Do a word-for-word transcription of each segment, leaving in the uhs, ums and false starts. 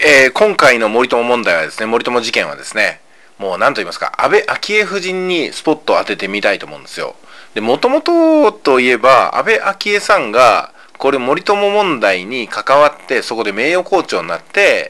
で、えー今回の森友問題はですね、森友事件はですね、もう何と言いますか、安倍昭恵夫人にスポットを当ててみたいと思うんですよ。で、もともとといえば、安倍昭恵さんが、これ森友問題に関わって、そこで名誉校長になって、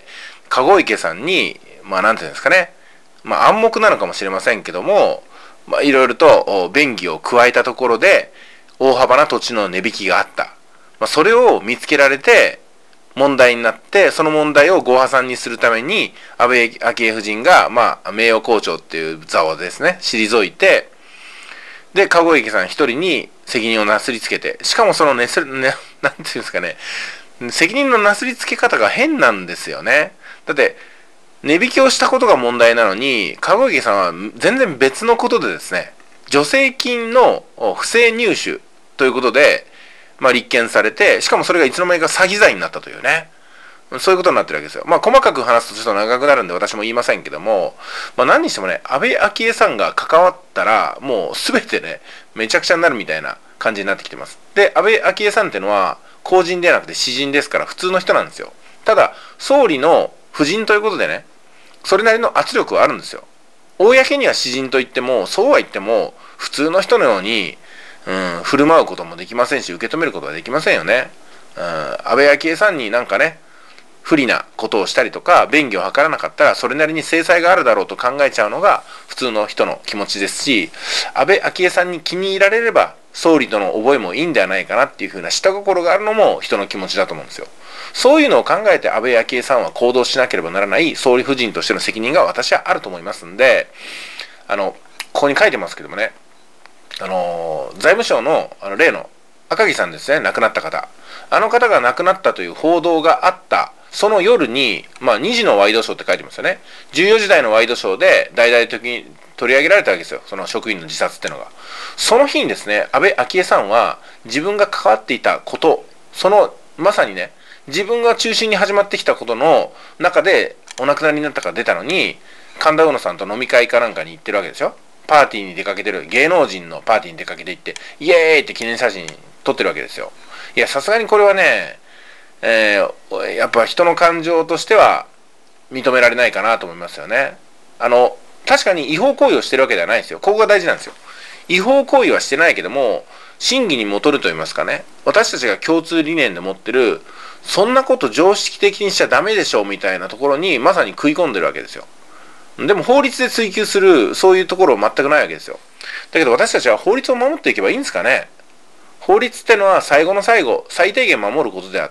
籠池さんに、まあなんていうんですかね、まあ暗黙なのかもしれませんけども、まあいろいろと便宜を加えたところで、大幅な土地の値引きがあった。まあそれを見つけられて、問題になって、その問題をご破算にするために、安倍昭恵夫人が、まあ、名誉校長っていう座をですね、退いて、で、籠池さん一人に責任をなすりつけて、しかもそのね、ね、なんていうんですかね、責任のなすりつけ方が変なんですよね。だって、値引きをしたことが問題なのに、籠池さんは全然別のことでですね、助成金の不正入手ということで、まあ、立件されて、しかもそれがいつの間にか詐欺罪になったというね。そういうことになってるわけですよ。まあ、細かく話すとちょっと長くなるんで私も言いませんけども、まあ、何にしてもね、安倍昭恵さんが関わったら、もうすべてね、めちゃくちゃになるみたいな感じになってきてます。で、安倍昭恵さんっていうのは、公人ではなくて私人ですから、普通の人なんですよ。ただ、総理の夫人ということでね、それなりの圧力はあるんですよ。公には私人と言っても、そうは言っても、普通の人のように、うん、振る舞うこともできませんし、受け止めることはできませんよね。うん、安倍昭恵さんになんかね、不利なことをしたりとか、便宜を図らなかったら、それなりに制裁があるだろうと考えちゃうのが普通の人の気持ちですし、安倍昭恵さんに気に入られれば、総理との覚えもいいんではないかなっていうふうな下心があるのも人の気持ちだと思うんですよ。そういうのを考えて安倍昭恵さんは行動しなければならない総理夫人としての責任が私はあると思いますんで、あの、ここに書いてますけどもね、あの財務省のあの例の赤木さんですね、亡くなった方、あの方が亡くなったという報道があったその夜に、まあ、にじのワイドショーって書いてますよね。じゅうよじ台のワイドショーで大々的に取り上げられたわけですよ、その職員の自殺っていうのが。その日にですね、安倍昭恵さんは自分が関わっていたこと、そのまさにね、自分が中心に始まってきたことの中でお亡くなりになったから出たのに、神田うのさんと飲み会かなんかに行ってるわけですよ。パーティーに出かけてる、芸能人のパーティーに出かけていって、イエーイって記念写真撮ってるわけですよ。いや、さすがにこれはね、えー、やっぱ人の感情としては認められないかなと思いますよね。あの、確かに違法行為をしてるわけではないですよ。ここが大事なんですよ。違法行為はしてないけども、真偽に基ると言いますかね、私たちが共通理念で持ってる、そんなこと常識的にしちゃダメでしょみたいなところにまさに食い込んでるわけですよ。でも法律で追及するそういうところは全くないわけですよ。だけど私たちは法律を守っていけばいいんですかね。法律ってのは最後の最後最低限守ることであって、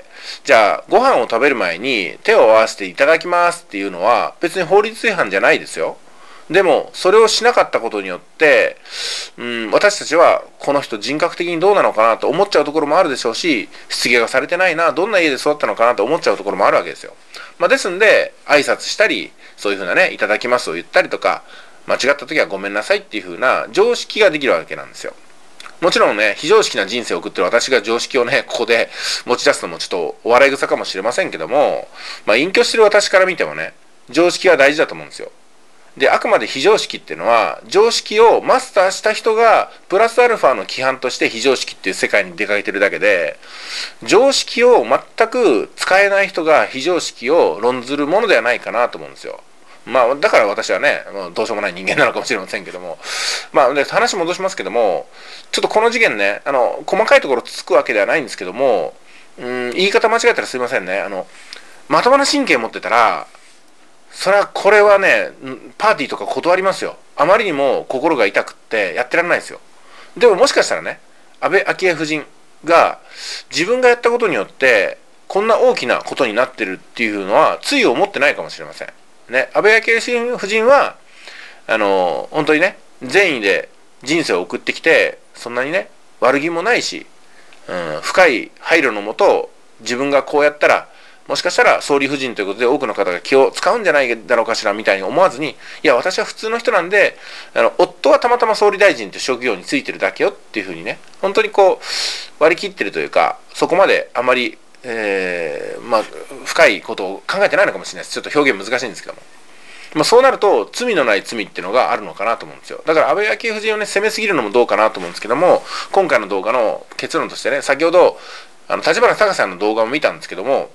じゃあご飯を食べる前に手を合わせていただきますっていうのは別に法律違反じゃないですよ。でもそれをしなかったことによって、うん、私たちはこの人人格的にどうなのかなと思っちゃうところもあるでしょうし、しつけがされてないな、どんな家で育ったのかなと思っちゃうところもあるわけですよ。まあ、ですんで挨拶したり、そういうふうなね、いただきますを言ったりとか、間違った時はごめんなさいっていうふうな常識ができるわけなんですよ。もちろんね、非常識な人生を送ってる私が常識をね、ここで持ち出すのもちょっとお笑い草かもしれませんけども、まあ、隠居してる私から見てもね、常識は大事だと思うんですよ。で、あくまで非常識っていうのは、常識をマスターした人が、プラスアルファの規範として非常識っていう世界に出かけてるだけで、常識を全く使えない人が非常識を論ずるものではないかなと思うんですよ。まあ、だから私はね、どうしようもない人間なのかもしれませんけども、まあ、で話戻しますけども、ちょっとこの事件ね、あの、細かいところつつくわけではないんですけども、うん、言い方間違えたらすいませんね。あの、まともな神経持ってたら、それはこれはね、パーティーとか断りますよ。あまりにも心が痛くってやってられないですよ。でももしかしたらね、安倍昭恵夫人が自分がやったことによってこんな大きなことになってるっていうのはつい思ってないかもしれません。ね、安倍昭恵夫人はあの本当にね、善意で人生を送ってきて、そんなにね悪気もないし、うん、深い配慮のもと自分がこうやったらもしかしたら総理夫人ということで多くの方が気を使うんじゃないだろうかしらみたいに思わずに、いや私は普通の人なんで、あの夫はたまたま総理大臣という職業についてるだけよっていうふうにね、本当にこう割り切ってるというか、そこまであまり、えー、まあ深いことを考えてないのかもしれないです。ちょっと表現難しいんですけども、まあ、そうなると罪のない罪っていうのがあるのかなと思うんですよ。だから安倍昭恵夫人をね責めすぎるのもどうかなと思うんですけども、今回の動画の結論としてね、先ほどあの立花隆さんの動画を見たんですけども、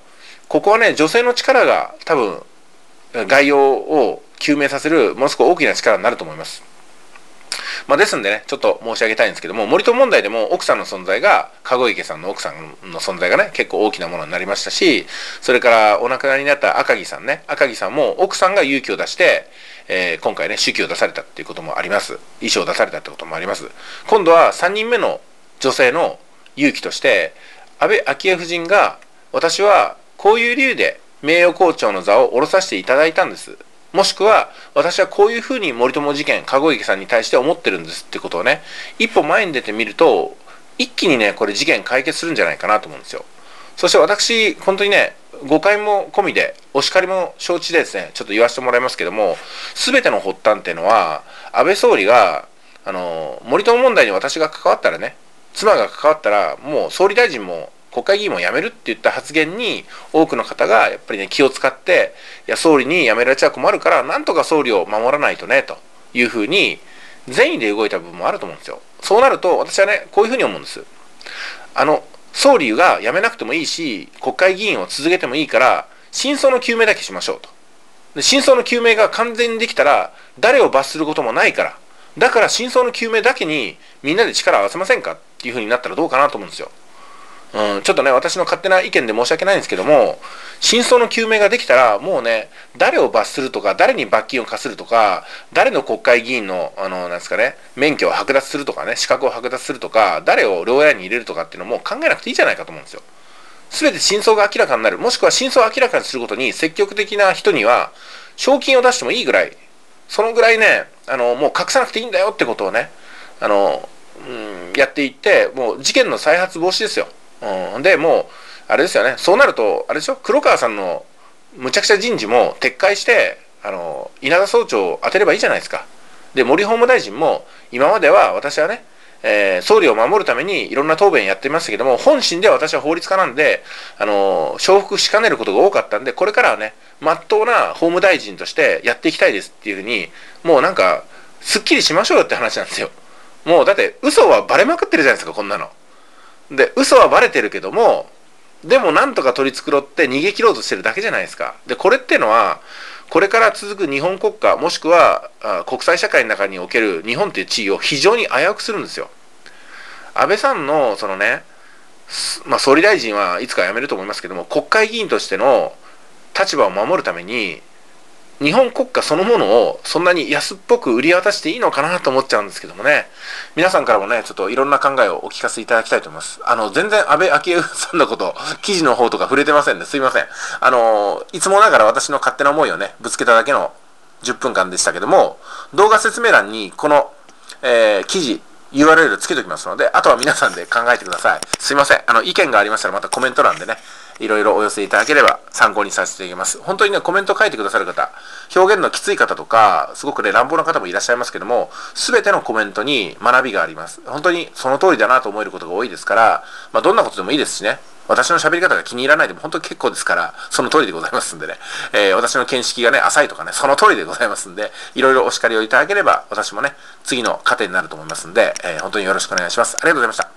ここはね、女性の力が多分、概要を究明させるものすごく大きな力になると思います。まあ、ですんでね、ちょっと申し上げたいんですけども、森友問題でも奥さんの存在が、籠池さんの奥さんの存在がね、結構大きなものになりましたし、それからお亡くなりになった赤木さんね、赤木さんも奥さんが勇気を出して、えー、今回ね、手記を出されたっていうこともあります。遺書を出されたってこともあります。今度はさんにんめの女性の勇気として、安倍昭恵夫人が、私はこういう理由で名誉校長の座を下ろさせていただいたんです。もしくは、私はこういうふうに森友事件、籠池さんに対して思ってるんですってことをね、一歩前に出てみると、一気にね、これ事件解決するんじゃないかなと思うんですよ。そして私、本当にね、誤解も込みで、お叱りも承知でですね、ちょっと言わせてもらいますけども、すべての発端っていうのは、安倍総理が、あの、森友問題に私が関わったらね、妻が関わったら、もう総理大臣も国会議員も辞めるって言った発言に、多くの方がやっぱりね、気を使って、いや、総理に辞められちゃ困るから、なんとか総理を守らないとね、というふうに、善意で動いた部分もあると思うんですよ。そうなると、私はね、こういうふうに思うんです。あの、総理が辞めなくてもいいし、国会議員を続けてもいいから、真相の究明だけしましょうと。で、真相の究明が完全にできたら、誰を罰することもないから、だから真相の究明だけにみんなで力を合わせませんかっていうふうになったらどうかなと思うんですよ。うん、ちょっとね、私の勝手な意見で申し訳ないんですけども、真相の究明ができたら、もうね、誰を罰するとか、誰に罰金を課するとか、誰の国会議員の、あの、なんですかね、免許を剥奪するとかね、資格を剥奪するとか、誰を牢屋に入れるとかっていうのも考えなくていいじゃないかと思うんですよ。すべて真相が明らかになる、もしくは真相を明らかにすることに積極的な人には、賞金を出してもいいぐらい、そのぐらいね、あの、もう隠さなくていいんだよってことをね、あの、うん、やっていって、もう事件の再発防止ですよ。うん、でもうあれですよね、そうなるとあれでしょ、黒川さんのむちゃくちゃ人事も撤回して、あの稲田総長を当てればいいじゃないですか。で、森法務大臣も今までは私はね、えー、総理を守るためにいろんな答弁やってましたけども、本心では私は法律家なんで、あの承服しかねることが多かったんで、これからはね、まっとうな法務大臣としてやっていきたいですっていうふうに、もうなんかすっきりしましょうよって話なんですよ。もうだって嘘はバレまくってるじゃないですか、こんなの。で、嘘はバレてるけども、でもなんとか取り繕って逃げ切ろうとしてるだけじゃないですか。で、これっていうのは、これから続く日本国家、もしくは国際社会の中における日本という地位を非常に危うくするんですよ。安倍さんの、そのね、まあ、総理大臣はいつか辞めると思いますけども、国会議員としての立場を守るために、日本国家そのものをそんなに安っぽく売り渡していいのかなと思っちゃうんですけどもね。皆さんからもね、ちょっといろんな考えをお聞かせいただきたいと思います。あの、全然安倍昭恵さんのこと、記事の方とか触れてませんね。すいません。あの、いつもながら私の勝手な思いをね、ぶつけただけのじゅっぷんかんでしたけども、動画説明欄にこの、えー、記事、ユーアールエル つけておきますので、あとは皆さんで考えてください。すいません。あの、意見がありましたらまたコメント欄でね、いろいろお寄せいただければ参考にさせていただきます。本当にね、コメント書いてくださる方、表現のきつい方とか、すごくね、乱暴な方もいらっしゃいますけども、すべてのコメントに学びがあります。本当にその通りだなと思えることが多いですから、まあ、どんなことでもいいですしね、私の喋り方が気に入らないでも本当に結構ですから、その通りでございますんでね、えー、私の見識がね、浅いとかね、その通りでございますんで、いろいろお叱りをいただければ、私もね、次の糧になると思いますんで、えー、本当によろしくお願いします。ありがとうございました。